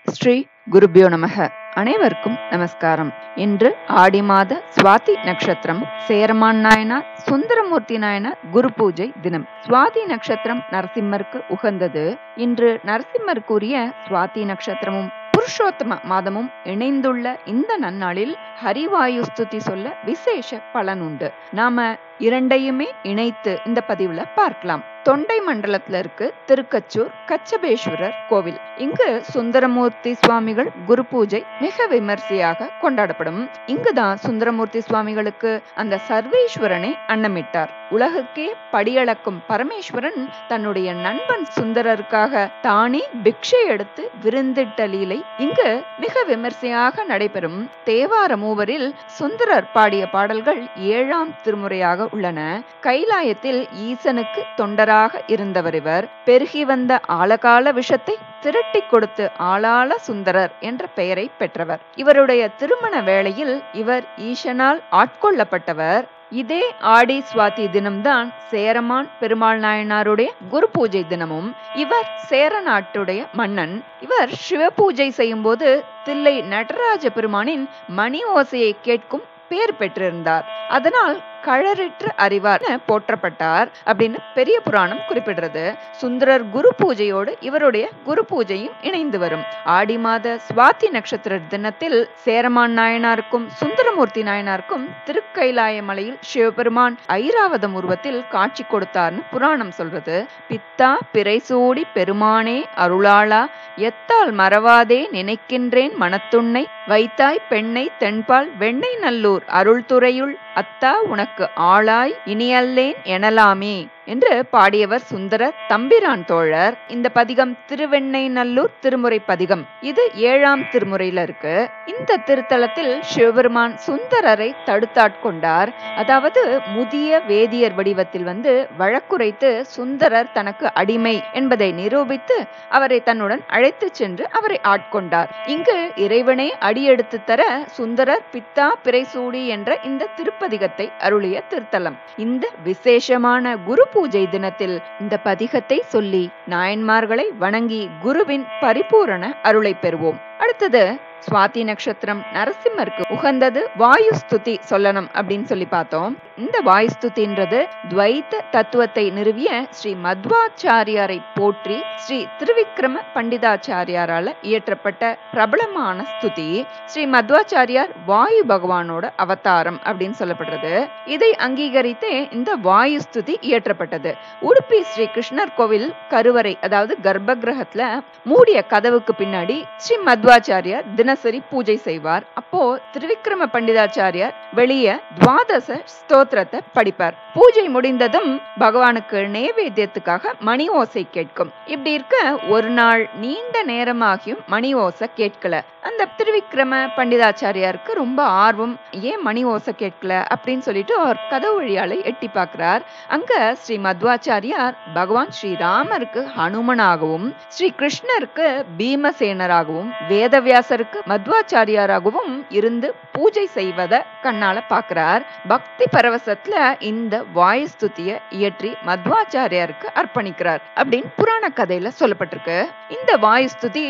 ஸ்ரீ குருபியோ நமக. அனைவருக்கும் நமஸ்காரம். இன்று ஆடி மாத சுவாதி நட்சத்திரம், சேரமான் நாயனார் சுந்தரமூர்த்தி நாயனார் குரு பூஜை தினம். சுவாதி நட்சத்திரம் நரசிம்மருக்கு உகந்தது. இன்று நரசிம்மருக்குரிய சுவாதி நட்சத்திரமும் புருஷோத்தம மாதமும் இணைந்துள்ள இந்த நன்னாளில் ஹரிவாயு ஸ்துதி சொல்ல விசேஷ பலன் உண்டு. நாம இரண்டையுமே இணைத்து இந்த பதிவுல பார்க்கலாம். தொண்டை மண்டலத்துல இருக்கு திருக்கச்சூர் கச்சபேஸ்வரர் கோவில். இங்கு சுந்தரமூர்த்தி சுவாமிகள் குரு பூஜை மிக விமர்சையாக கொண்டாடப்படும். இங்குதான் சுந்தரமூர்த்தி சுவாமிகளுக்கு அந்த சர்வேஸ்வரனை அன்னமிட்டார். உலகுக்கே படியளக்கும் பரமேஸ்வரன் தன்னுடைய நண்பன் சுந்தரருக்காக தானே பிக்ஷை எடுத்து விருந்திட்ட லீலை இங்கு மிக விமர்சையாக நடைபெறும். தேவார மூவரில் சுந்தரர் பாடிய பாடல்கள் 7ஆம் திருமுறையாக உள்ளன. கைலாயத்தில் ஈசனுக்கு தொண்டராக இருந்தவர் இவர். பெருகி வந்த ஆழகால விஷத்தை திரட்டி கொடுத்து ஆளாள சுந்தரர் என்ற பெயரை பெற்றவர். இவருடைய திருமண வேளையில் இவர் ஈசனால் ஆட்கொள்ளப்பட்டவர். இதே ஆடி சுவாதி தினம்தான் சேரமான் பெருமாள் நாயனாருடைய குரு பூஜை தினமும். இவர் சேர நாட்டுடைய மன்னன். இவர் சிவ பூஜை செய்யும் போது தில்லை நடராஜ பெருமானின் மணி ஓசையை கேட்கும் பேர் பெற்றிருந்தார். அதனால் களறிற்று அறிவார் போற்றப்பட்டார் அப்படின்னு பெரிய புராணம் குறிப்பிடுறது. சுந்தரர் குரு பூஜையோடு இவருடைய குரு பூஜையும் இணைந்து வரும். ஆடி மாத சுவாதி நட்சத்திர தினத்தில் சேரமான் நாயனாருக்கும் சுந்தரமூர்த்தி நாயனாருக்கும் திருக்கைலாய மலையில் சிவபெருமான் ஐராவதம் உருவத்தில் காட்சி கொடுத்தார்னு புராணம் சொல்றது. பித்தா பிறைசூடி பெருமானே அருளாளா, எத்தால் மறவாதே நினைக்கின்றேன் மனத்துன்னை, வைத்தாய் பெண்ணை தென்பால் வெண்ணை நல்லூர் அருள்துறையுள், அத்தா உனக்கு ஆளாய் இனியல்லேன் எனலாமே என்று பாடியவர் சுந்தரர் தம்பிரான் தோழர். இந்த பதிகம் திருவெண்ணை நல்லூர் திருமுறை பதிகம். இது 7ஆம் திருமுறையில இருக்கு. இந்த திருத்தலத்தில் சிவபெருமான் சுந்தரரை தடுத்தாட்கொண்டார். அதாவது முதிய வேதியர் வடிவத்தில் வந்து வழக்குரைத்து சுந்தரர் தனக்கு அடிமை என்பதை நிரூபித்து அவரை தன்னுடன் அழைத்து சென்று அவரை ஆட்கொண்டார். இங்கு இறைவனே அடியெடுத்து தர சுந்தரர் பித்தா பிறைசூடி என்ற இந்த திருப்பதிகத்தை அருளிய திருத்தலம். இந்த விசேஷமான குரு பூஜை தினத்தில் இந்த பதிகத்தை சொல்லி நாயன்மார்களை வணங்கி குருவின் பரிபூரண அருளை பெறுவோம். அடுத்தது சுவாதி நட்சத்திரம் நரசிம்மருக்கு உகந்தது வாயு ஸ்துதி சொல்லணும் அப்படின்னு சொல்லி பார்த்தோம். இந்த வாயு ஸ்துதின்றது துவைத்த தத்துவத்தை நிறுவிய ஸ்ரீ மத்வாச்சாரியாரை போற்றி ஸ்ரீ திருவிக்ரம பண்டிதாச்சாரியாரால இயற்றப்பட்ட பிரபலமான ஸ்துதி. ஸ்ரீ மத்வாச்சாரியார் வாயு பகவானோட அவதாரம் அப்படின்னு சொல்லப்படுறது. இதை அங்கீகரித்தே இந்த வாயு ஸ்துதி இயற்றப்பட்டது. உடுப்பி ஸ்ரீ கிருஷ்ணர் கோவில் கருவறை, அதாவது கர்ப்ப கிரகத்துல மூடிய கதவுக்கு பின்னாடி ஸ்ரீ மத்வாச்சாரியார் தினசரி பூஜை செய்வார். அப்போ திருவிக்ரம பண்டிதாச்சாரியார் வெளியே துவாதச ஸ்தோத்திரத்தை படிப்பார். பூஜை முடிந்ததும் பகவானுக்கு நைவேத்தியத்துக்காக மணி ஓசை கேட்கும். இப்படி இருக்க ஒரு நாள் நீண்ட நேரமாகியும் மணி ஓசை கேட்கல. அந்த திருவிக்ரம பண்டிதாச்சாரியாருக்கு ரொம்ப ஆர்வம், ஏன் மணி ஓசை கேட்கல அப்படின்னு சொல்லிட்டு அவர் கதவு வழியால எட்டி பார்க்கிறார். அங்க ஸ்ரீ மத்வாச்சாரியார் பகவான் ஸ்ரீராமருக்கு ஹனுமனாகவும், ஸ்ரீ கிருஷ்ணருக்கு பீமசேனராகவும், வேதவியாசருக்கு மத்வாச்சாரியாராகவும் இருந்து பூஜை செய்வத கண்ணால பார்க்கிறார். பக்தி பரவசத்துல இந்த வாயு ஸ்துதியை இயற்றி மத்வாச்சாரியாருக்கு அர்ப்பணிக்கிறார் அப்படின்னு புராண கதையில சொல்லப்பட்டிருக்கு. இந்த வாயு ஸ்துதி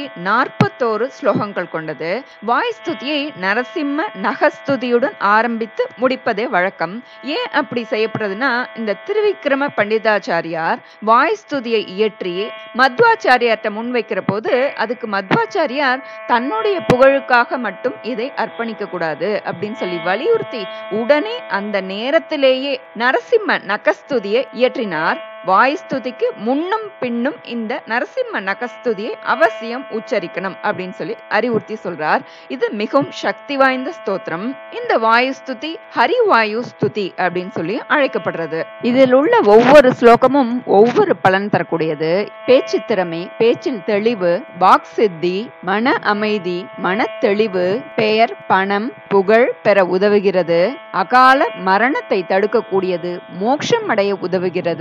41 ஸ்லோகங்கள் கொண்டது. வாயு ஸ்துதியை நரசிம்ம நகஸ்துதியுடன் ஆரம்பித்து முடிப்பதே வழக்கம். ஏன் அப்படி செய்யப்படுறதுன்னா, இந்த திருவிக்ரம பண்டிதாச்சாரியார் வாயு ஸ்துதியை இயற்றி மத்வாச்சாரியார்ட்ட முன்வைக்கிற போது அதுக்கு மத்வாச்சாரியார் தன்னுடைய புகழுக்காக மட்டும் இதை அர்ப்பணிக்க கூடாது அப்படின்னு சொல்லி வலியுறுத்தி உடனே அந்த நேரத்திலேயே நரசிம்ம நகஸ்துதியை இயற்றினார். வாயுஸ்துதிக்கு முன்னும் பின்னும் இந்த நரசிம்ம நகஸ்துதியை அவசியம் உச்சரிக்கணும் அப்படின்னு சொல்லி அறிவுறுத்தி சொல்றார். இது மிகவும் சக்தி வாய்ந்த ஸ்தோத்திரம். இந்த வாயுஸ்துதி ஹரிவாயு ஸ்துதி அப்படின்னு சொல்லி அழைக்கப்படுறது. இதில் உள்ள ஒவ்வொரு ஸ்லோகமும் ஒவ்வொரு பலன் தரக்கூடியது. பேச்சு திறமை, பேச்சில் தெளிவு, வாக் சித்தி, மன அமைதி, மன தெளிவு, பெயர், பணம், புகழ் பெற உதவுகிறது. அகால மரணத்தை தடுக்கக்கூடியது, மோட்சம் அடைய உதவுகிறது,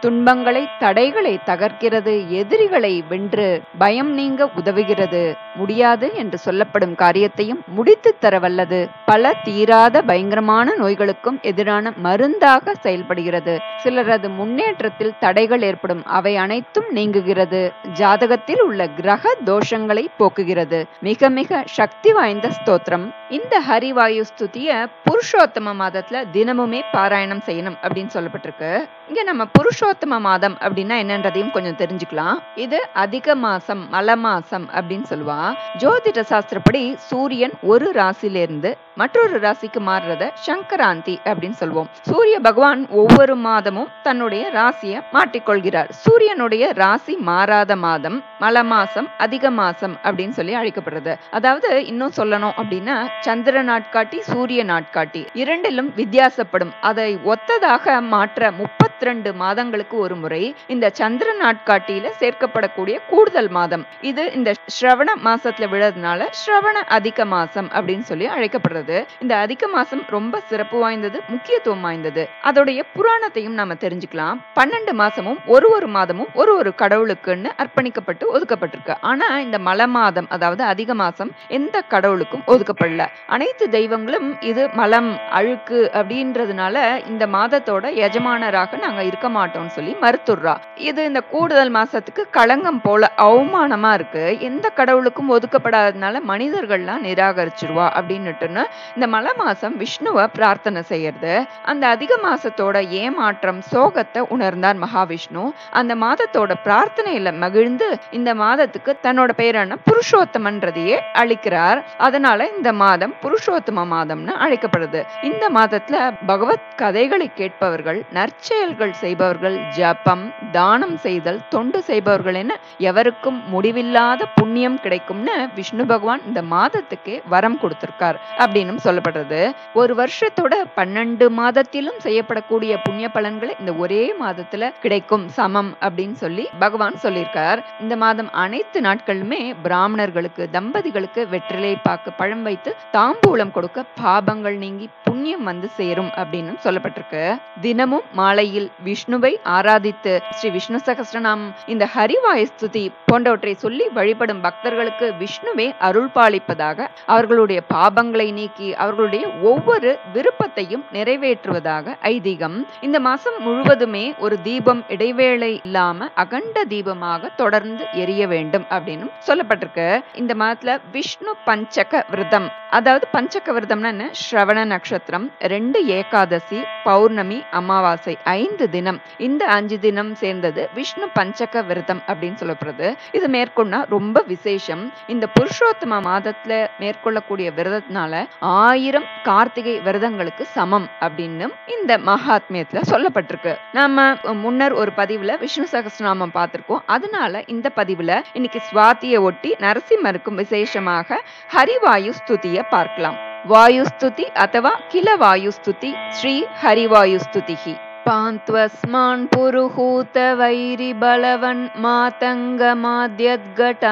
துன்பங்களை தடைகளை தகர்க்கிறது, எதிரிகளை வென்று பயம் நீங்க உதவுகிறது, முடியாது என்று சொல்லப்படும் காரியத்தையும் முடித்து தர வல்லது, பல தீராத பயங்கரமான நோய்களுக்கும் எதிரான மருந்தாக செயல்படுகிறது, சிலரது முன்னேற்றத்தில் தடைகள் ஏற்படும், அவை அனைத்தும் நீங்குகிறது, ஜாதகத்தில் உள்ள கிரக தோஷங்களை போக்குகிறது. மிக மிக சக்தி வாய்ந்த ஸ்தோத்திரம். இந்த ஹரிவாயு ஸ்துதிய புருஷோத்தம மாதத்துல தினமுமே பாராயணம் செய்யணும் அப்படின்னு சொல்லப்பட்டிருக்கு. இங்க நம்ம புருஷோத்தம மாதம் அப்படின்னா என்னன்றதையும் கொஞ்சம் தெரிஞ்சுக்கலாம். இது அதிக மாசம், மல மாசம் அப்படின்னு சொல்லுவா. ஜோதிட சாஸ்திரப்படி சூரியன் ஒரு ராசியிலிருந்து மற்றொரு ராசிக்கு மாறுறத சங்கராந்தி அப்படின்னு சொல்லுவோம். சூரிய பகவான் ஒவ்வொரு மாதமும் தன்னுடைய ராசியை மாற்றிக்கொள்கிறார். சூரியனுடைய ராசி மாறாத மாதம் மல மாசம், அதிக மாசம் அப்படின்னு சொல்லி அழைக்கப்படுறது. அதாவது இன்னும் சொல்லணும் அப்படின்னா சந்திர நாட்காட்டி, சூரிய நாட்காட்டி இரண்டிலும் வித்தியாசப்படும். அதை ஒத்ததாக மாற்ற 32 மாதங்களுக்கு ஒரு முறை இந்த சந்திர நாட்காட்டியில சேர்க்கப்படக்கூடிய கூடுதல் மாதம் இது இந்த ஸ்ரவண மாசத்துல விழறதுனால ஸ்ரவண அதிக மாசம் அப்படின்னு சொல்லி அழைக்கப்படுறது. இந்த அதிக மாசம் ரொம்ப சிறப்பு வாய்ந்தது, முக்கியத்துவம் வாய்ந்தது. அதோடைய புராணத்தையும் நாம தெரிஞ்சுக்கலாம். 12 மாசமும் ஒரு மாதமும் ஒரு கடவுளுக்குன்னு அர்ப்பணிக்கப்பட்டு ஒதுக்கப்பட்டிருக்கு. ஆனா இந்த மல மாதம், அதாவது அதிக மாசம் எந்த கடவுளுக்கும் ஒதுக்கப்படல. அனைத்து தெய்வங்களும் இது மலம், அழுக்கு அப்படின்றதுனால இந்த மாதத்தோட எஜமானராக நாங்க இருக்க மாட்டோம்னு சொல்லி மறுத்துடுறா. இது இந்த கூடுதல் மாசத்துக்கு களங்கம் போல அவமானமா இருக்கு, எந்த கடவுளுக்கும் ஒதுக்கப்படாததுனால மனிதர்கள்லாம் நிராகரிச்சிருவா அப்படின்னுட்டுன்னு இந்த மல மாசம் விஷ்ணுவை பிரார்த்தனை செய்யறது. அந்த அதிக மாசத்தோட ஏமாற்றம், சோகத்தை உணர்ந்தார் மகாவிஷ்ணு. அந்த மாதத்தோட பிரார்த்தனையில மகிழ்ந்து இந்த மாதத்துக்கு தன்னோட பேரான புருஷோத்தமன்றதையே அளிக்கிறார். அதனால இந்த மாதம் புருஷோத்தம மாதம்னு அழைக்கப்படுது. இந்த மாதத்துல பகவத் கதைகளை கேட்பவர்கள், நற்செயல்கள் செய்பவர்கள், ஜபம், தானம் செய்தல், தொண்டு செய்பவர்கள் என எவருக்கும் முடிவில்லாத புண்ணியம் கிடைக்கும்னு விஷ்ணு பகவான் இந்த மாதத்துக்கே வரம் கொடுத்திருக்கார் அப்படின்னு சொல்லப்படுறது. ஒரு வருஷத்தோட 12 மாதத்திலும் செய்யப்படக்கூடிய புண்ணிய பலன்களை இந்த ஒரே மாதத்துல கிடைக்கும் சமம் அப்படின்னு சொல்லி பகவான் சொல்லியிருக்கார். இந்த மாதம் அனைத்து நாட்களுமே பிராமணர்களுக்கு, தம்பதிகளுக்கு வெற்றிலை பாக்கு பழம் வைத்து தாம்பூலம் கொடுக்க பாபங்கள் நீங்கி புண்ணியம் வந்து சேரும் அப்படின்னு சொல்லப்பட்டிருக்கு. தினமும் மாலையில் விஷ்ணுவை ஆராதித்து ஸ்ரீ விஷ்ணு சகஸ்ரநாமம், இந்த ஹரிவாய ஸ்துதி போன்றவற்றை சொல்லி வழிபடும் பக்தர்களுக்கு விஷ்ணுவே அருள் பாலிப்பதாக, அவர்களுடைய பாபங்களை நீக்கி அவர்களுடைய ஒவ்வொரு விருப்பத்தையும் நிறைவேற்றுவதாக ஐதீகம். இந்த மாசம் முழுவதுமே ஒரு தீபம் இடைவேளை இல்லாம அகண்ட தீபமாக தொடர்ந்து எரிய வேண்டும் அப்படின்னு சொல்லப்பட்டிருக்கு. இந்த மாதத்துல விஷ்ணு பஞ்சக விரதம், அதாவது பஞ்சக விரதம்னா என்ன? ஸ்ரவண நட்சத்திரம், 2 ஏகாதசி, பௌர்ணமி, அமாவாசை 5 தினம். இந்த 5 தினம் சேர்ந்தது விஷ்ணு பஞ்சக விரதம் அப்படின்னு சொல்லப்படுறது. இது மேற்கொண்டா ரொம்ப விசேஷம். இந்த புருஷோத்தம மாதத்துல மேற்கொள்ளக்கூடிய விரதத்தினால 1000 கார்த்திகை விரதங்களுக்கு சமம் அப்படின்னு இந்த மகாத்மியத்துல சொல்லப்பட்டிருக்கு. நாம முன்னர் ஒரு பதிவுல விஷ்ணு சகஸ்ரநாமம் பார்த்திருக்கோம். அதனால இந்த பதிவுல இன்னைக்கு சுவாதியை ஒட்டி நரசிம்மருக்கும் விசேஷமாக ஹரிவாயு ஸ்துதியை பார்க்கலாம். வாயுஸ்துதி அथवा கில வாயுஸ்துதி ஸ்ரீ ஹரிவாயுஸ்துதிஹி. பாந்த்வஸ்மான் புருஹூத வைரி பலவன் மாதங்க மாத்யத்கடா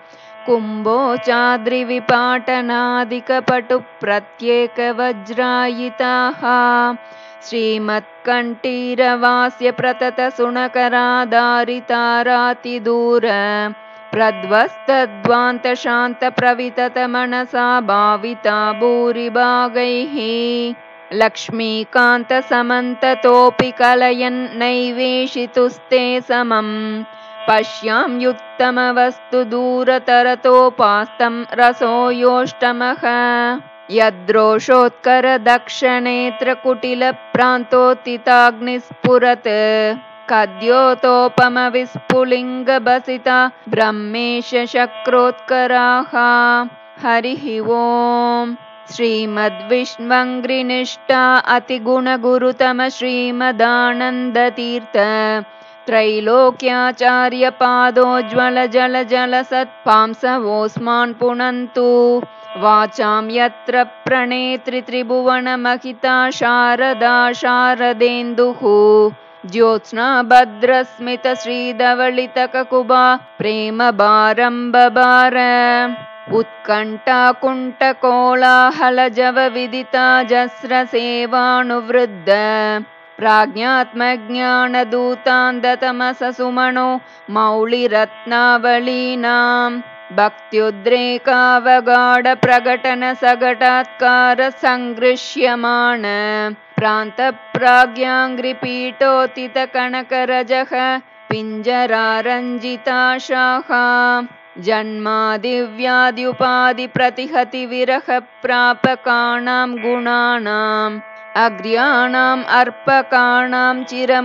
कुम्भो चाद्रि विपाटनादिक पटु प्रत्येक वज्रायिताः श्रीमत्कण्ठीरवास्य प्रतत सुनकरादारितारातिदूर प्रध्वस्तद्वान्त शान्त प्रवितत मनसा भाविता भूरिभागैः लक्ष्मीकान्त समन्ततोऽपि कलयन् नैवेशितुस्ते समम् पश्यां युक्तमवस्तु दूरतरतोपास्तं रसो योष्टमः यद्रोषोत्कर दक्षनेत्र कुटिल प्रान्तोत्थिताग्निस्फुरत् कद्योतोपम विस्फुलिंग बसिता ब्रह्मेश शक्रोत्कराः। हरिः ओम। श्रीमद्विष्णुवङ्घ्रिनिष्ठा अतिगुणगुरुतम श्रीमदानंद तीर्थ त्रैलोक्याचार्य पादोज्ज्वल जल जल सत्पांसवोऽस्मान् पुनन्तु वाचां यत्र प्रणेत्री त्रिभुवन महिता शारदा शारदेन्दुः ज्योत्स्ना भद्रस्मित श्रीधवलित ककुभा प्रेम बारम्बबार उत्कण्ठा कुण्ठ कोलाहल जव विदिता जस्र सेवानुवृद्ध प्राज्ञात्मज्ञानदूतान् दतमससुमनो मौलिरत्नावलीनां भक्त्युद्रेकावगाढप्रकटनसघटात्कारसङ्गृह्यमाण प्रान्तप्राज्ञाङ्घ्रिपीठोत्थितकनकरजः पिञ्जरारञ्जिताशाः जन्मादिव्याध्युपाधिप्रतिहतिविरहप्रापकाणां गुणानाम् अग्र्याणाम् अर्पकाणां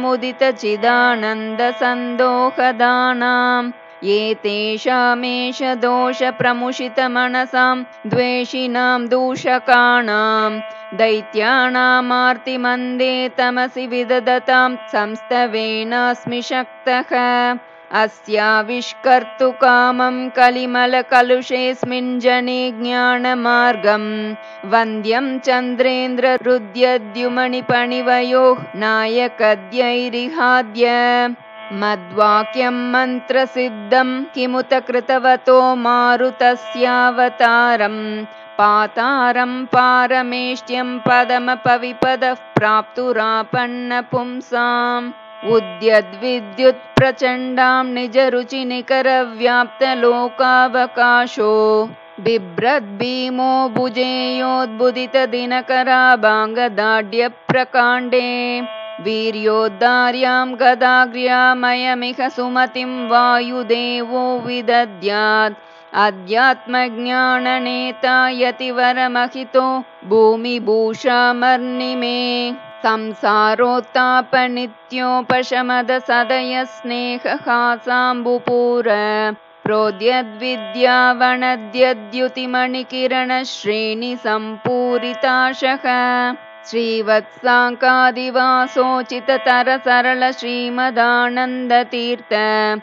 चिरमुदितचिदानन्दसन्दोहदानाम् एतेषामेष दोषप्रमुषितमनसां द्वेषिणां दूषकाणां दैत्यानामार्तिमन्दे तमसि विदधतां संस्तवेनास्मि शक्तः अस्याविष्कर्तुकामं कलिमलकलुषेऽस्मिन् जने ज्ञानमार्गं वन्द्यं चन्द्रेन्द्ररुद्यद्युमणिपणिवयोः नायकद्यैरिहाद्य मद्वाक्यं मन्त्रसिद्धं किमुत कृतवतो मारुतस्यावतारं पातारं पारमेष्ट्यं पदमपविपदः प्राप्तुरापन्नपुंसाम् उद्यद्विद्युत्प्रचण्डां निजरुचिनिकरव्याप्तलोकावकाशो बिभ्रद्भीमो भुजेयोद्बुदितदिनकराभाङ्गदाढ्यप्रकाण्डे वीर्योद्धार्यां गदाग्र्यामयमिह सुमतिं वायुदेवो विदद्यात् अध्यात्मज्ञाननेता यतिवरमहितो भूमिभूषामर्निमे संसारोत्तापनित्योपशमदसदयस्नेहहासाम्बुपूर प्रोद्यद्विद्यावनद्यद्युतिमणिकिरणश्रेणिसम्पूरिताशः श्रीवत्साङ्कादिवासोचिततरसरल श्रीमदानन्दतीर्थ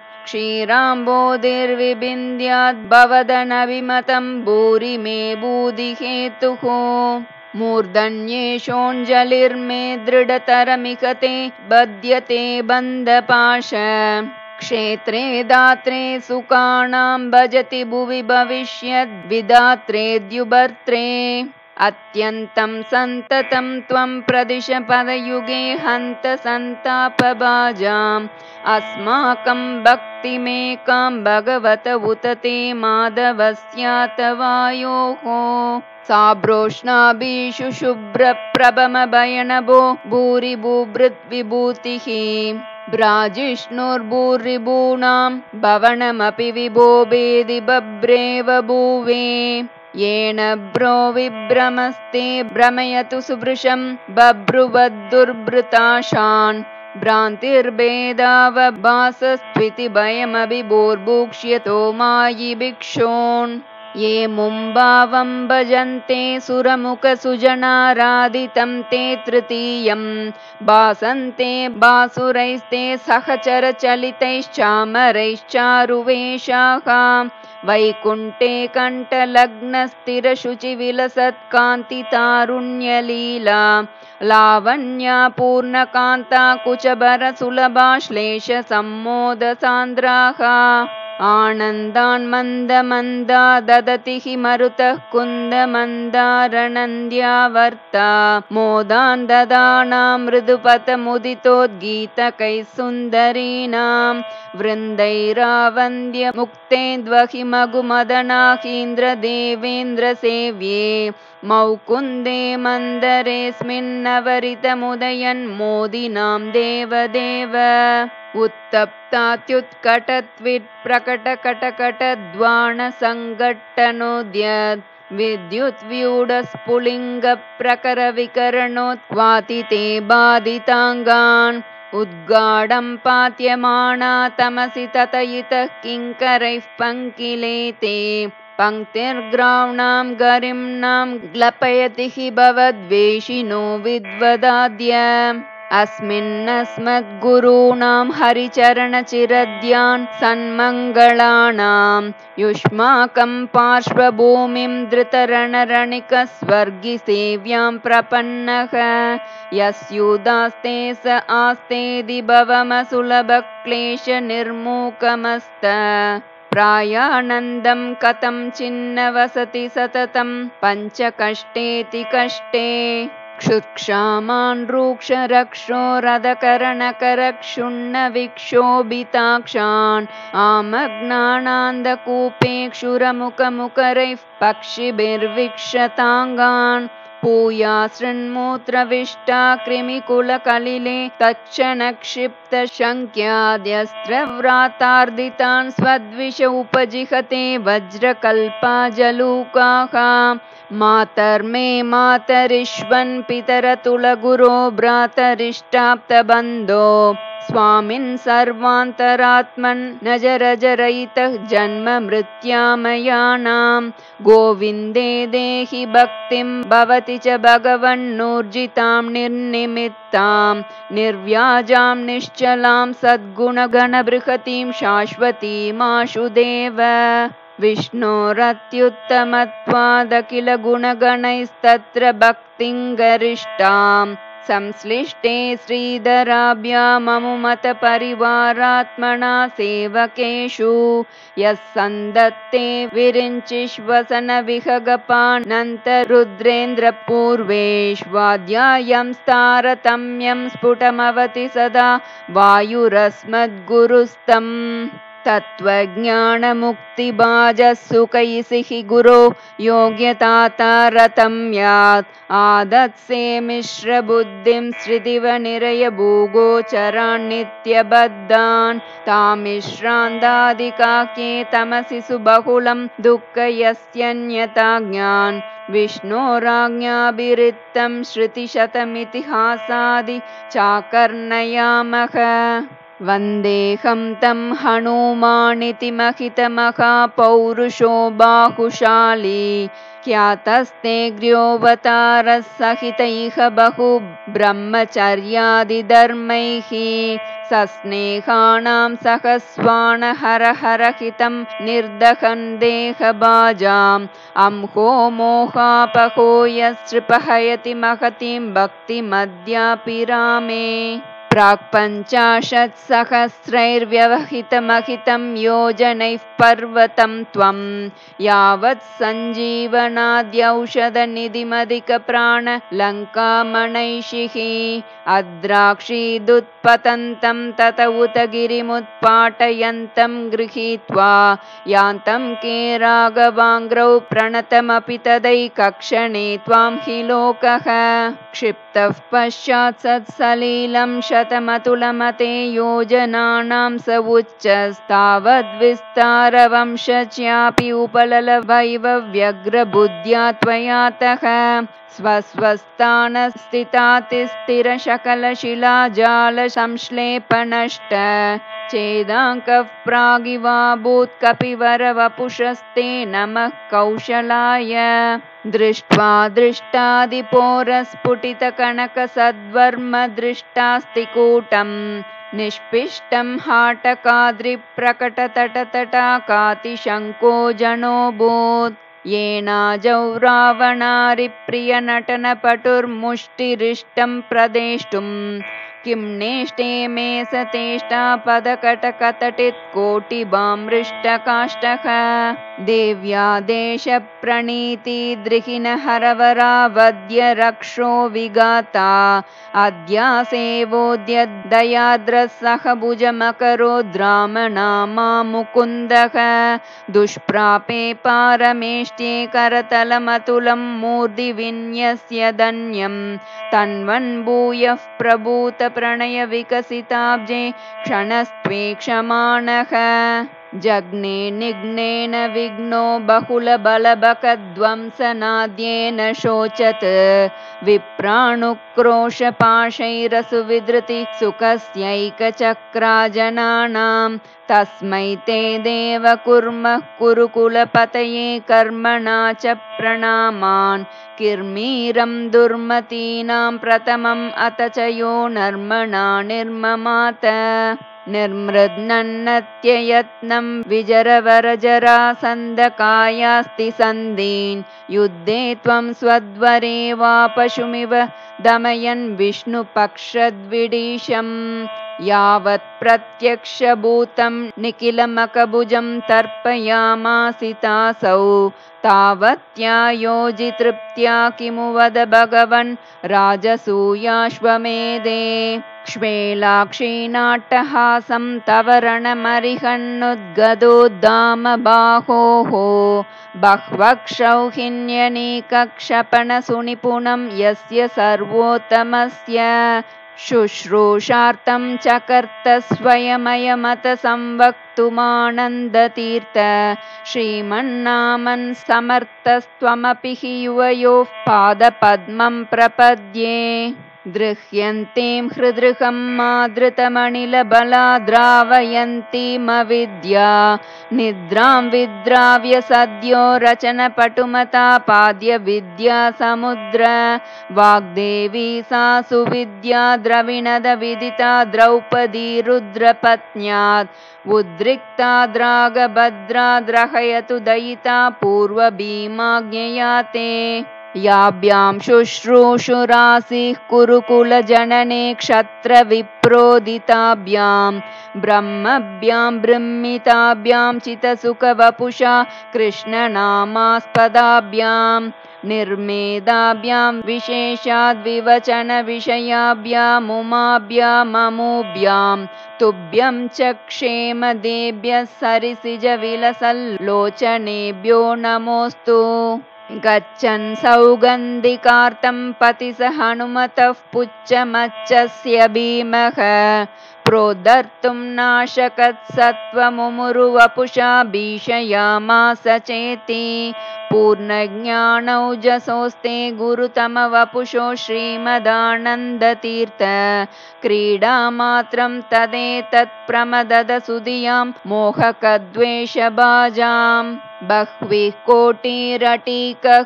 क्षीराम्बोधिर्विबिन्द्याद्भवदनविमतं भूरि मे भूदिहेतुः मूर्धन्येषोऽञ्जलिर्मे दृढतरमिह ते बध्यते बन्धपाश क्षेत्रे दात्रे सुखानां भजति भुवि भविष्यद्विदात्रेऽद्युभर्त्रे अत्यन्तं सन्ततं त्वं प्रदिश पदयुगे हन्त सन्तापभाजाम् अस्माकं भक्तिमेकां भगवत उत ते माधवस्यातवायोः साब्रोष्णाभिषु शुभ्रप्रभमभयनभो भूरि भूभृद्विभूतिः भ्राजिष्णुर्भूरिभूणां भवनमपि विभो भेदि बभ्रेव भूवे येन भ्रो विभ्रमस्ते भ्रमयतु सुभृशं बभ्रुवद्दुर्भृताशान् भ्रान्तिर्भेदावभासस्त्विति भयमभिभूर्भूक्ष्यतो मायि भिक्षोन् ये मुम्भावं भजन्ते सुरमुखसुजनाराधितं ते तृतीयं भासन्ते भासुरैस्ते सहचरचलितैश्चामरैश्चारुवेषाः वैकुण्ठे कण्ठलग्नस्थिरशुचिविलसत्कान्तितारुण्यलीला लावण्या पूर्णकान्ता कुचभरसुलभाश्लेषसम्मोदसान्द्राः आनन्दान् मन्दमन्दा ददति हि मरुतः कुन्दमन्दारनन्द्यावर्ता मोदान् ददानां मृदुपथमुदितोद्गीतकैः सुन्दरीणां वृन्दैरावन्द्यमुक्तेन्द्वहि मघुमदनाहीन्द्रदेवेन्द्रसेव्ये मौकुन्दे मन्दरेऽस्मिन्नवरितमुदयन्मोदिनां देवदेव उत्तप्तात्युत्कटत्विट्प्रकटकटकटद्वाणसङ्घट्टनोद्यत् विद्युद्व्यूढस्फुलिङ्गप्रकरविकरणोत्क्वाति ते बाधिताङ्गान् उद्गाढं पात्यमाना तमसि ततयितः किङ्करैः पङ्किलेते पङ्क्तिर्ग्राव्णां गरिम्णां ग्लपयति हि भवद्वेषिणो विद्वदाद्य अस्मिन्नस्मद्गुरूणां हरिचरणचिरध्यान् सन्मङ्गलानां युष्माकं पार्श्वभूमिं धृतरणरणिकस्वर्गिसेव्यां प्रपन्नः यस्युदास्ते स आस्तेदि भवमसुलभक्लेशनिर्मूकमस्त प्रायानन्दं कथं छिन्न वसति सततं पञ्चकष्टेति कष्टे क्षुत्क्षामान् रूक्षरक्षोरधकरणकरक्षुण्णविक्षोभिताक्षान् आमग्नानान्दकूपेक्षुरमुखमुखरैः पक्षिभिर्विक्षताङ्गान् पूयासृन्मूत्रविष्टा कृमिकुलकलिले तच्छनक्षिप्तशङ्क्याद्यस्त्रव्रातार्दितान् स्वद्विष उपजिहते वज्रकल्पाजलूकाः मातर्मे मातरिष्वन् पितरतुलगुरो भ्रातरिष्टाप्तबन्धो स्वामिन् सर्वान्तरात्मन् न जरजरयितः जन्म मृत्यामयानां गोविन्दे देहि भक्तिं भवति च भगवन्नूर्जितां निर्निमित्तां निर्व्याजां निश्चलां सद्गुणगणबृहतीं शाश्वतीमाशुदेव विष्णोरत्युत्तमत्वादखिलगुणगणैस्तत्र भक्तिं गरिष्ठां संश्लिष्टे श्रीधराभ्याममुमत परिवारात्मना सेवकेषु यः सन्दत्ते विरिञ्चिश्वसन विहगपानन्तरुद्रेन्द्रपूर्वेष्वाध्यायं तारतम्यं स्फुटमवति सदा वायुरस्मद्गुरुस्तम् तत्त्वज्ञानमुक्तिभाजः गुरो योग्यतातारतं यात् आदत्से मिश्रबुद्धिं श्रुतिवनिरयभूगोचरान् नित्यबद्धान् तामिश्रान्तादिकाख्ये तमसि सुबहुलं दुःखयस्यन्यताज्ञान् विष्णोराज्ञाभिरिक्तं श्रुतिशतमितिहासादि चाकर्णयामः वन्देऽहं तं हनुमानिति महितमहापौरुषो बाहुशाली ख्यातस्ते ग्र्योऽवतारः सहित इह बहु ब्रह्मचर्यादिधर्मैः सस्नेहानां सहस्वानहरहरहितं निर्दहन् देहभाजाम् अंहो मोहापहो यस्सृपहयति महतीं भक्तिमद्यापि रामे प्राक्पञ्चाशत्सहस्रैर्व्यवहितमहितं योजनैः पर्वतं त्वं यावत् सञ्जीवनाद्यौषधनिधिमधिकप्राणलङ्कामणैषिः अद्राक्षीदुत्पतन्तं तत उत गिरिमुत्पाटयन्तं गृहीत्वा यान्तं के राघवाङ्घ्रौ प्रणतमपि तदैकक्षणे त्वां हि लोकः क्षिप्तः पश्चात् सत्सलीलं शतमतुलमते योजनानां स उच्चस्तावद्विस्तारवंशच्यापि उपललवैवव्यग्रबुद्ध्या त्वयातः स्वस्वस्थानस्थितशकलशिलाजालसंश्लेपनष्ट चेदाङ्कः प्रागिवाभूत्कपिवरवपुषस्ते नमः कौशलाय दृष्ट्वा दृष्टादिपोरस्फुटितकनकसद्वर्म दृष्टास्तिकूटं निष्पिष्टं हाटकाद्रिप्रकटतटतटाकातिशङ्को जनोऽभूत् येनाजौ रावणारिप्रियनटनपटुर्मुष्टिरिष्टं प्रदेष्टुं किं नेष्टे मे सतेष्टापदकटकतटित्कोटिभामृष्टकाष्ठः देव्या देशप्रणीतिद्रिहिणहरवरावद्य रक्षो विगाता अद्यासेवोद्यदयाद्रसह भुजमकरोद्रामनामा मुकुन्दः दुष्प्रापे पारमेष्ट्ये करतलमतुलं मूर्धि विन्यस्य धन्यं तन्वन् भूयः प्रभूत प्रणय विकसिताब्जे क्षणस्त्वेक्षमाणः जग्ने निघ्नेन विघ्नो बहुलबलबकध्वंसनाद्येन शोचत् विप्राणुक्रोशपाशैरसुविधृति सुखस्यैकचक्राजनानां तस्मै ते देव कुर्मः कुरुकुलपतये कर्मणा च प्रणामान् किर्मीरं दुर्मतीनां प्रथमम् अथ च यो नर्मणा निर्ममात निर्मृद्नन्नत्ययत्नं विजरवरजरासन्दकायास्ति सन्दीन् युद्धे त्वं स्वद्वरे वा पशुमिव दमयन् विष्णुपक्षद्विडीशम् यावत् प्रत्यक्षभूतं निखिलमकभुजं तर्पयामासितासौ तावत्यायोजितृप्त्या किमु वद भगवन् राजसूयाश्वमेधे क्ष्मेलाक्षीनाट्टहासं तव रणमरिहन्नुद्गदोद्दामबाहोः बह्वक्षौहिण्यनीकक्षपणसुनिपुणं यस्य सर्वोत्तमस्य शुश्रूषार्थं चकर्त स्वयमयमत संवक्तुमानन्दतीर्थ श्रीमन्नामन् समर्थस्त्वमपि हि युवयोः पादपद्मं प्रपद्ये दृह्यन्तीं हृदृहं मादृतमनिलबलाद्रावयन्तीमविद्या निद्रां विद्राव्य सद्यो रचनपटुमता पाद्य विद्या समुद्र वाग्देवी सा सुविद्या द्रविणद विदिता द्रौपदी रुद्रपत्न्यात् उद्रिक्ता द्रागभद्रा द्रहयतु दयिता पूर्वभीमाज्ञया ते याभ्यां शुश्रूषुरासिः कुरुकुलजनने क्षत्रविप्रोदिताभ्यां ब्रह्मभ्यां बृंहिताभ्यां चितसुखवपुषा कृष्णनामास्पदाभ्यां निर्मेदाभ्यां विशेषाद्विवचनविषयाभ्यामुमाभ्याममूभ्यां तुभ्यं च क्षेमदेभ्यः सरिसिजविलसल्लोचनेभ्यो नमोऽस्तु गच्छन् सौगन्धिकार्तं पतिस हनुमतः पुच्छमच्चस्य भीमः प्रोद्धर्तुं नाशकत्सत्त्वमुमुरुवपुषा भीषयामास चेति पूर्णज्ञानौजसोस्ते गुरुतमवपुषो श्रीमदानन्दतीर्थ क्रीडामात्रं तदेतत्प्रमदद सुधियां मोहकद्वेषभाजाम् बह्वीः कोटिरटीकः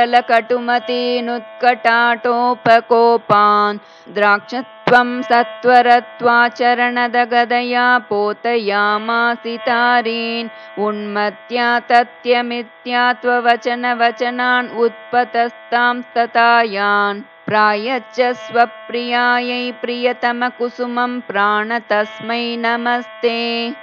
कुटलकटुमतीनुत्कटाटोपकोपान् द्राक्षत्वं सत्वरत्वाचरणदगदया पोतयामासितारीन् उन्मत्या तत्यमित्या त्ववचनवचनान् उत्पतस्तां ततायान् प्रायच्च स्वप्रियायै प्रियतमकुसुमं प्राणतस्मै नमस्ते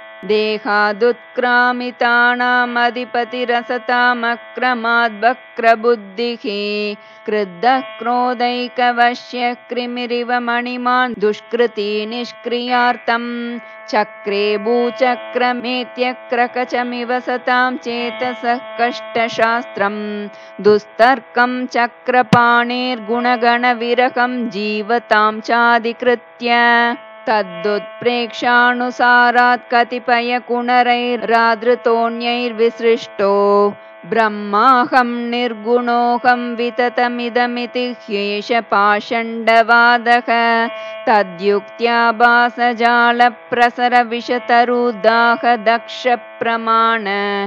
देहादुत्क्रामितानामधिपतिरसतामक्रमाद्वक्रबुद्धिः क्रुद्धः क्रोधैकवश्यः कृमिरिव मणिमान् दुष्कृति निष्क्रियार्थं चक्रे भूचक्रमेत्यक्रकचमिव सतां चेतसः कष्टशास्त्रं दुस्तर्कं चक्रपाणेर्गुणगणविरहं जीवतां चाधिकृत्य तद्दुत्प्रेक्षानुसारात् कतिपयकुणरैरादृतोऽन्यैर्विसृष्टो ब्रह्माहं निर्गुणोऽहं विततमिदमिति ह्येष पाषण्डवादः तद्युक्त्या भासजालप्रसरविषतरुदाह दक्षप्रमाण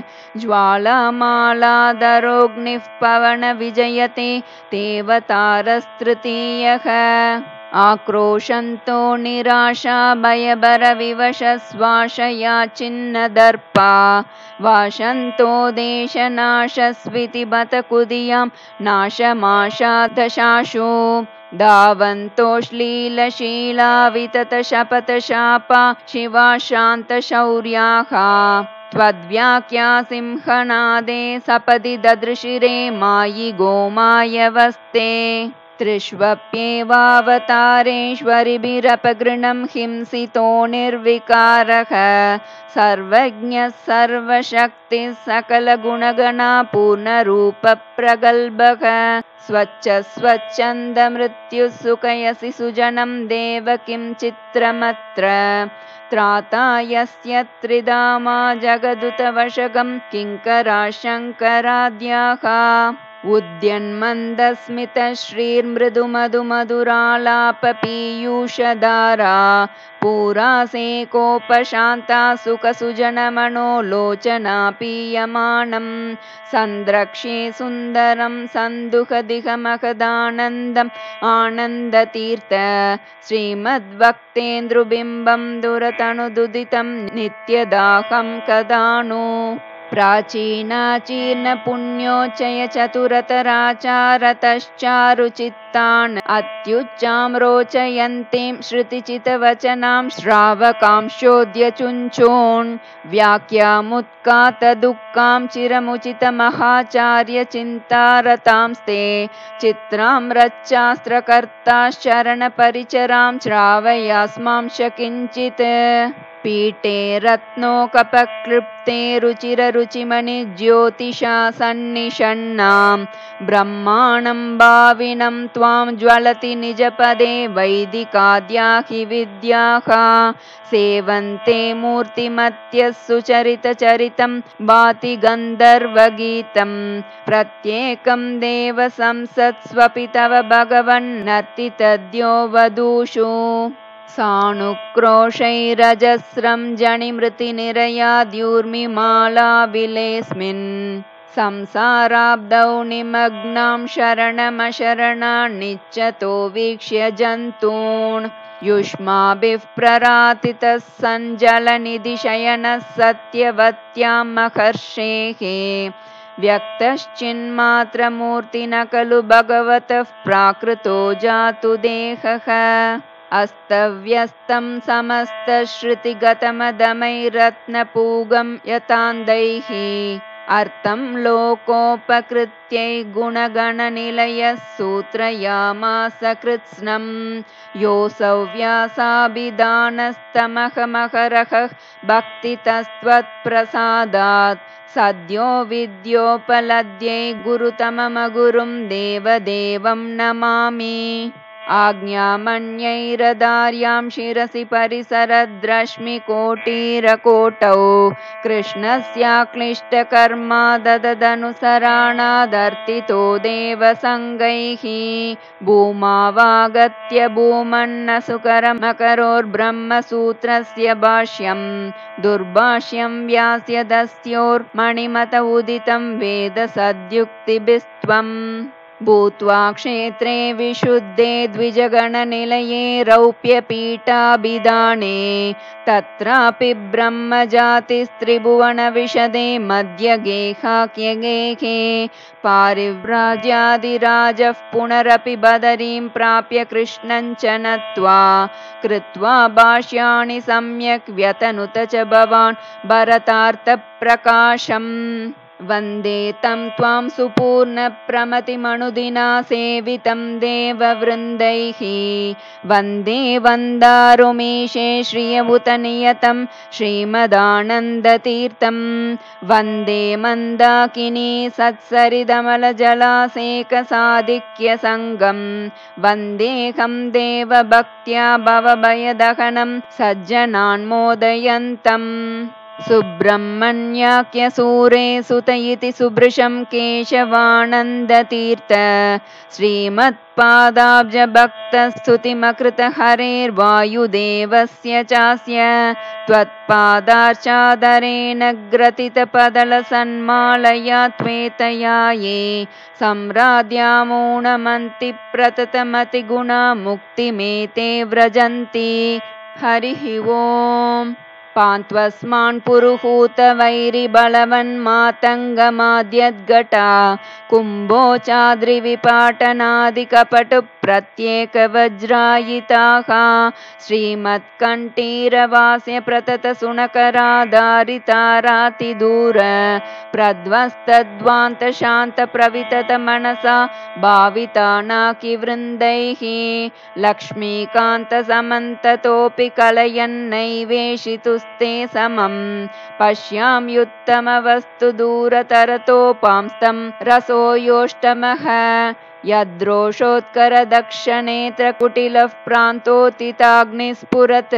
ज्वालामालादरोऽग्निः पवनविजयते देवतारस्तृतीयः आक्रोशन्तो निराशा भयभरविवशस्वाशया छिन्नदर्पा वाशन्तो देशनाशस्विति बत कुदियां नाशमाशादशाशु धावन्तो श्लीलशीला विततशपथशापा शिवा शान्तशौर्याः त्वद्व्याख्या सिंहनादे सपदि ददृशिरे मायि गोमायवस्ते त्रिष्वप्येवावतारेष्वरिभिरपगृणं हिंसितो निर्विकारः सर्वज्ञः सर्वशक्तिः सकलगुणगणा पूर्णरूपप्रगल्भः स्वच्छन्दमृत्युः सुखयसि सुजनं देव किं चित्रमत्र त्राता यस्य त्रिधामा जगदुतवशगं किङ्करा शङ्कराद्याः उद्यन्मन्दस्मितश्रीर्मृदुमधुमधुरालापपीयूषधारा पूरासेकोपशान्ता सुखसुजनमनोलोचना पीयमानं सन्द्रक्ष्ये सुन्दरं सन्दुहदिहमहदानन्दम् आनन्दतीर्थ श्रीमद्भक्तेन्दुबिम्बं दुरतनुदुदितं नित्यदाहं कदा नु प्राचीनाचीर्णपुण्योच्चय चतुरतराचारतश्चारुचित्तान् अत्युच्चां रोचयन्तीं श्रुतिचितवचनां श्रावकांशोऽद्यचुञ्चून् व्याख्यामुत्कातदुःखां चिरमुचितमहाचार्यचिन्तारतांस्ते चित्रां रच्चास्त्रकर्ताश्चरणपरिचरां श्रावयास्मांश किञ्चित् पीठे रत्नोकपक्लृप्ते रुचिररुचिमणिज्योतिषा सन्निषण्णां ब्रह्माणं भाविनं त्वां ज्वलति निजपदे वैदिकाद्या हि विद्याः सेवन्ते मूर्तिमत्यः सुचरितचरितं भाति गन्धर्वगीतं प्रत्येकं देवसंसत्स्वपि तव भगवन्नर्तितद्यो वधूषु सानुक्रोशैरजस्रं जनिमृतिनिरयाद्यूर्मिमालाविलेऽस्मिन् संसाराब्धौ निमग्नां शरणमशरणान्निच्छतो वीक्ष्य जन्तून् युष्माभिः प्ररातितः सञ्जलनिधिशयनः सत्यवत्यां महर्षेः व्यक्तश्चिन्मात्रमूर्तिन खलु भगवतः प्राकृतो जातु देहः अस्तव्यस्तं समस्तश्रुतिगतमदमैरत्नपूगं यतान्दैः अर्थं लोकोपकृत्यै गुणगणनिलयः सूत्रयामास कृत्स्नं योऽसौ व्यासाभिधानस्तमहमहरः भक्तितस्त्वत्प्रसादात् सद्यो विद्योपलद्यै गुरुतममगुरुं देवदेवं नमामि आज्ञामण्यैरदार्यां शिरसि परिसरद्रश्मिकोटिरकोटौ कृष्णस्याक्लिष्टकर्मा दददनुसराणादर्तितो देवसङ्गैः भूमावागत्य भूमन्नसुकरमकरोर्ब्रह्मसूत्रस्य भाष्यं दुर्भाष्यं व्यास्यदस्योर्मणिमत उदितं वेद सद्युक्तिभिस्त्वम् भूत्वा क्षेत्रे विशुद्धे द्विजगणनिलये रौप्यपीठाभिधाने तत्रापि ब्रह्मजातिस्त्रिभुवनविशदे मध्यगेहाख्यगेहे पारिव्राज्यादिराजः पुनरपि बदरीं प्राप्य कृष्णं च नत्वा कृत्वा भाष्याणि सम्यक् व्यतनुत च भवान् भरतार्थप्रकाशम् वन्दे तं त्वां सुपूर्णप्रमतिमनुदिना सेवितं देववृन्दैः वन्दे वन्दारुमीशे श्रियभूतनियतं श्रीमदानन्दतीर्थं वन्दे मन्दाकिनी सत्सरिदमलजलासेकसाधिक्यसङ्गं वन्देऽहं देवभक्त्या भवभयदहनं सज्जनान्मोदयन्तम् सुब्रह्मण्याख्यसूरे सुत इति सुभृशं केशवानन्दतीर्थ श्रीमत्पादाब्जभक्तस्तुतिमकृत हरेर्वायुदेवस्य चास्य त्वत्पादार्चादरेण ग्रथितपदलसन्मालया त्वेतया ये सम्राद्यामूणमन्ति प्रततमतिगुणा मुक्तिमेते व्रजन्ति हरिः ओम् पान्त्वस्मान् पुरुहूतवैरिबलवन्मातङ्गमाद्यद्घटा कुम्भोचाद्रिविपाटनादिकपटुप्रत्येकवज्रायिताः श्रीमत्कण्ठीरवास्य प्रततसुणकराधारितारातिदूर प्रध्वस्तध्वान्तशान्तप्रविततमनसा भावितानाकिवृन्दैः लक्ष्मीकान्तसमन्ततोऽपि कलयन्नैवेशितुस्ते समं पश्याम्युत्तमवस्तु दूरतरतोपांस्तं रसो योष्टमः यद्रोषोत्करदक्षनेत्रकुटिलः प्रान्तोत्थिताग्निस्फुरत्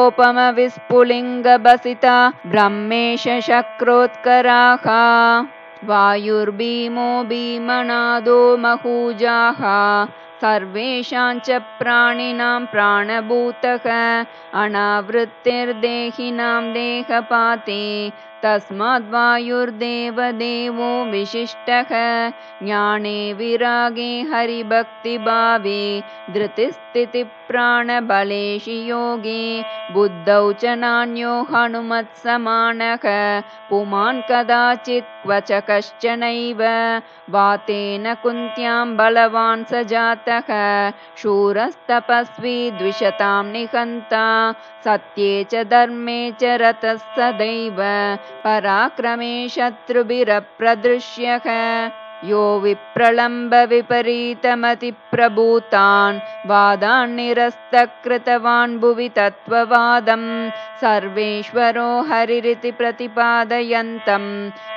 खद्योतोपमविस्फुलिङ्गभसिता ब्रह्मेश शक्रोत्कराः वायुर्भीमो भीमनादो महूजाः सर्वेषां च प्राणिनां प्राणभूतः अनावृत्तिर्देहिनां देहपाते तस्माद् वायुर्देवदेवो विशिष्टः ज्ञाने विरागे हरिभक्तिभावे धृतिस्थितिप्राणबलेषु योगे बुद्धौ च नान्यो हनुमत्समानः पुमान् कदाचित् क्वच कश्चनैव वातेन कुन्त्यां बलवान् स जातः शूरस्तपस्वी द्विषतां निहन्ता सत्ये च धर्मे च रतः सदैव पराक्रमे शत्रुभिरप्रदृश्यः यो विप्रलम्ब विपरीतमतिप्रभूतान् वादान् निरस्तकृतवान् भुवि तत्त्ववादं सर्वेश्वरो हरिरिति प्रतिपादयन्तम्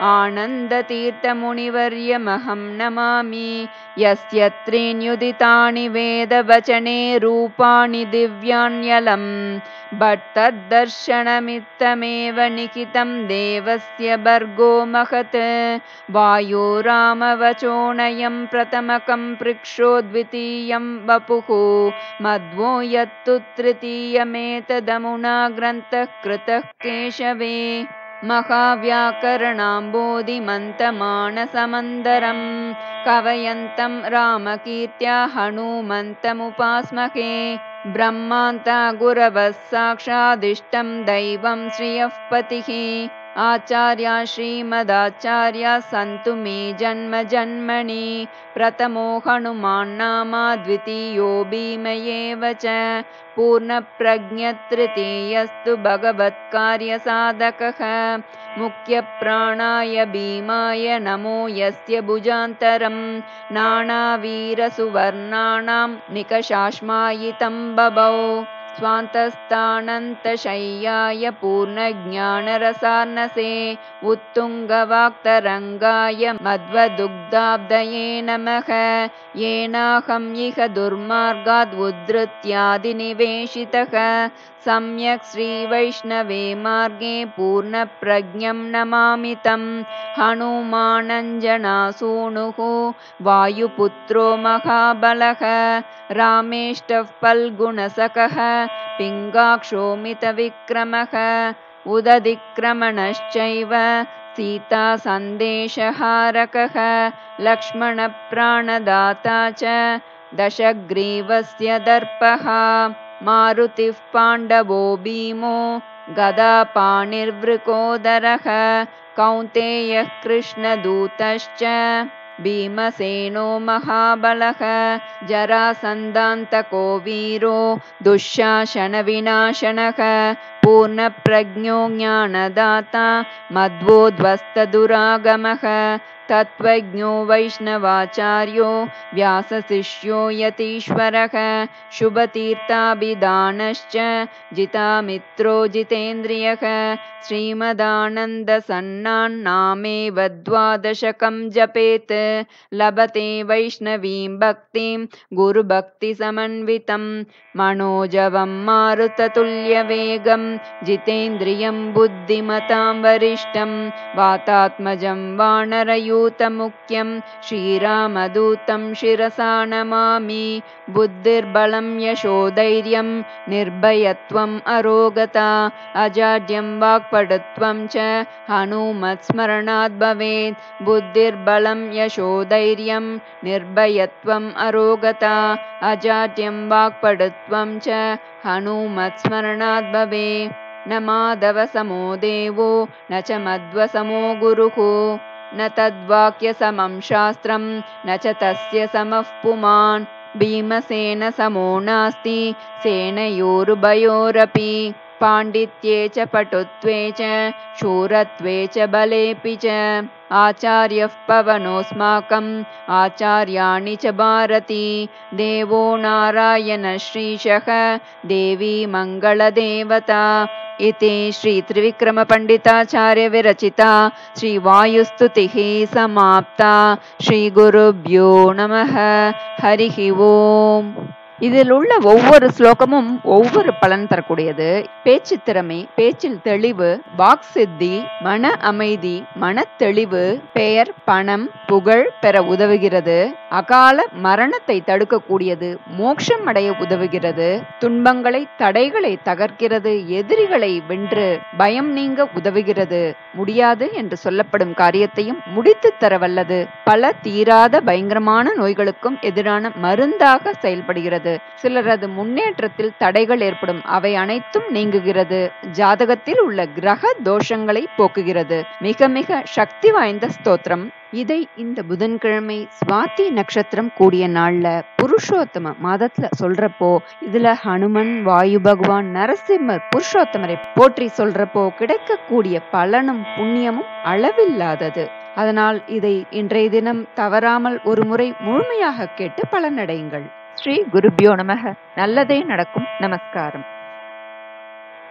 आनन्दतीर्थमुनिवर्यमहं नमामि यस्य त्रीण्युदितानि वेदवचने रूपाणि दिव्यान्यलम् भट्टद्दर्शनमित्तमेव निखितं देवस्य भर्गो महत् वायो रामवचोऽनयं प्रथमकं पृक्षो द्वितीयं वपुः मध्वो यत्तु तृतीयमेतदमुना ग्रन्थः कृतः केशवे महाव्याकरणाम्बोधिमन्तमानसमन्दरं कवयन्तं रामकीर्त्या हनुमन्तमुपास्महे ब्रह्मान्ता गुरवः साक्षादिष्टं दैवं श्रियः पतिः आचार्या श्रीमदाचार्या सन्तु मे जन्म जन्मनि प्रथमो हनुमान् नाम द्वितीयो भीम एव च पूर्णप्रज्ञतृतीयस्तु भगवत्कार्यसाधकः मुख्यप्राणाय भीमाय नमो यस्य भुजान्तरं नानावीरसुवर्णानां निकषाश्मायितं बभौ स्वान्तस्थानन्तशय्याय पूर्णज्ञानरसार्णसे उत्तुङ्गवाक्तरङ्गाय मध्वदुग्धाब्दये नमः येनाहं इह दुर्मार्गाद् उद्धृत्यादिनिवेशितः सम्यक् श्रीवैष्णवे मार्गे पूर्णप्रज्ञं नमामि तं हनुमानञ्जनासूनुः वायुपुत्रो महाबलः रामेष्टः फल्गुणसखः पिङ्गाक्षोमितविक्रमः उदधिक्रमणश्चैव सीतासन्देशहारकः लक्ष्मणप्राणदाता च दशग्रीवस्य दर्पः मारुतिः पाण्डवो भीमो गदापाणिर्वृकोदरः कौन्तेयः कृष्णदूतश्च भीमसेनो महाबलः जरासन्धान्तको वीरो दुःशासनविनाशनः पूर्णप्रज्ञो ज्ञानदाता मध्वोध्वस्तदुरागमः तत्त्वज्ञो वैष्णवाचार्यो व्यासशिष्यो यतीश्वरः शुभतीर्थाभिधानश्च जितामित्रो जितेन्द्रियः श्रीमदानन्दसन्नान्नामेव द्वादशकं जपेत् लभते वैष्णवीं भक्तिं गुरुभक्तिसमन्वितं मनोजवं मारुततुल्यवेगं जितेन्द्रियं बुद्धिमतां वरिष्ठं वातात्मजं वानरयूतमुख्यं श्रीरामदूतं शिरसा नमामि बुद्धिर्बलं यशोधैर्यं निर्भयत्वम् अरोगता अजाड्यं वाक्पटुत्वं च हनुमत्स्मरणात् भवेत् बुद्धिर्बलं यशोधैर्यं निर्भयत्वम् अरोगता अजाड्यं वाक्पटुत्वं च हनुमत्स्मरणात् भवेत् न माधवसमो देवो न च मध्वसमो गुरुः न तद्वाक्यसमं शास्त्रं न च तस्य समः पुमान् भीमसेनसमो नास्ति सेनयोरुभयोरपि पाण्डित्ये च पटुत्वे च शूरत्वे च बलेऽपि च आचार्यः पवनोऽस्माकम् आचार्याणि च भारती देवो नारायणश्रीशः देवी मङ्गलदेवता इति श्रीत्रिविक्रमपण्डिताचार्य विरचिता श्रीवायुस्तुतिः समाप्ता। श्रीगुरुभ्यो नमः। हरिः ओम्। இதில் உள்ள ஒவ்வொரு ஸ்லோகமும் ஒவ்வொரு பலன் தரக்கூடியது. பேச்சு திறமை, பேச்சில் தெளிவு, வாக் சித்தி, மன அமைதி, மன தெளிவு, பெயர், பணம், புகழ் பெற உதவுகிறது. அகால மரணத்தை தடுக்கக்கூடியது, மோட்சம் அடைய உதவுகிறது. துன்பங்களை, தடைகளை தகர்க்கிறது, எதிரிகளை வென்று பயம் நீங்க உதவுகிறது. முடியாது என்று சொல்லப்படும் காரியத்தையும் முடித்து தர வல்லது. பல தீராத பயங்கரமான நோய்களுக்கும் எதிரான மருந்தாக செயல்படுகிறது. சிலரது முன்னேற்றத்தில் தடைகள் ஏற்படும், அவை அனைத்தும் நீங்குகிறது. ஜாதகத்தில் உள்ள கிரக தோஷங்களை போக்குகிறது. மிக மிக சக்தி வாய்ந்த ஸ்தோத்திரம். இதை இந்த புதன்கிழமை சுவாதி நட்சத்திரம் கூடிய நாள்ல புருஷோத்தம மாதத்துல சொல்றப்போ, இதுல ஹனுமன், வாயு பகவான், நரசிம்மர், புருஷோத்தமரை போற்றி சொல்றப்போ கிடைக்கக்கூடிய பலனும் புண்ணியமும் அளவில்லாதது. அதனால் இதை இன்றைய தினம் தவறாமல் ஒரு முறை முழுமையாக கேட்டு பலனடையுங்கள். ஸ்ரீ குருபியோ நமக. நல்லதே நடக்கும். நமஸ்காரம்.